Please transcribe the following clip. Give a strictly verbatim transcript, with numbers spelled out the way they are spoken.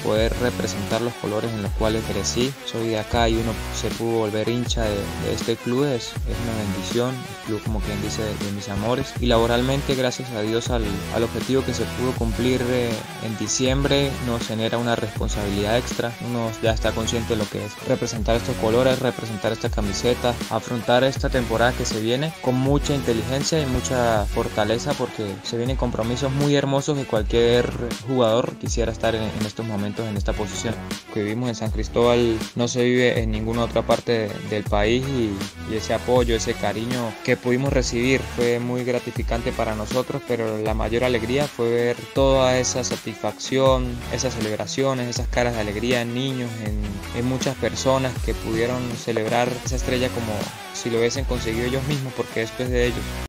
poder representar los colores en los cuales crecí. Soy de acá y uno se pudo volver hincha de, de este club, es, es una bendición, el club como quien dice de, de mis amores. Y laboralmente, gracias a Dios, al, al objetivo que se pudo cumplir eh, en diciembre, nos genera una responsabilidad extra. Uno ya está consciente de lo que es representar estos colores, representar esta camiseta, afrontar esta temporada que se viene con mucha inteligencia y mucha fortaleza, porque se vienen compromisos muy hermosos que cualquier jugador quisiera estar en, en estos momentos en esta posición. Lo que vivimos en San Cristóbal no se vive en ninguna otra parte de, del país y, y ese apoyo, ese cariño que pudimos recibir fue muy gratificante para nosotros, pero la mayor alegría fue ver toda esa satisfacción, esas celebraciones, esas caras de alegría en niños, en, en muchas personas que pudieron celebrar esa estrella como si lo hubiesen conseguido ellos mismos, porque esto es de ellos.